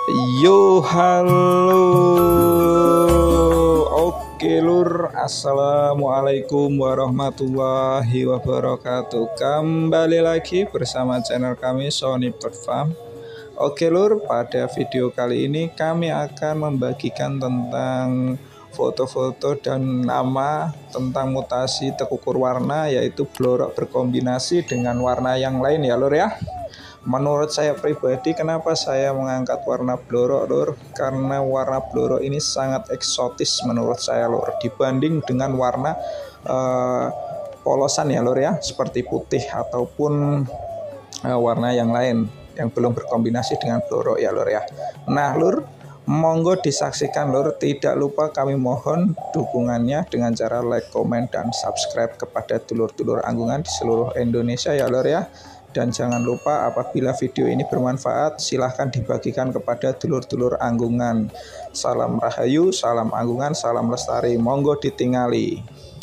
Yo, halo. Oke, Lur. Assalamualaikum warahmatullahi wabarakatuh. Kembali lagi bersama channel kami Sony Bird Farm. Oke, Lur, pada video kali ini kami akan membagikan tentang foto-foto dan nama tentang mutasi tekukur warna, yaitu blorok berkombinasi dengan warna yang lain ya, Lur ya. Menurut saya pribadi, kenapa saya mengangkat warna blorok, Lur? Karena warna blorok ini sangat eksotis menurut saya, Lur, dibanding dengan warna polosan ya, Lur ya, seperti putih ataupun warna yang lain yang belum berkombinasi dengan blorok ya, Lur ya. Nah, Lur, monggo disaksikan, Lur. Tidak lupa kami mohon dukungannya dengan cara like, komen, dan subscribe kepada dulur-dulur anggungan di seluruh Indonesia ya, Lur ya. Dan jangan lupa apabila video ini bermanfaat, silahkan dibagikan kepada dulur-dulur anggungan. Salam rahayu, salam anggungan, salam lestari, monggo ditingali.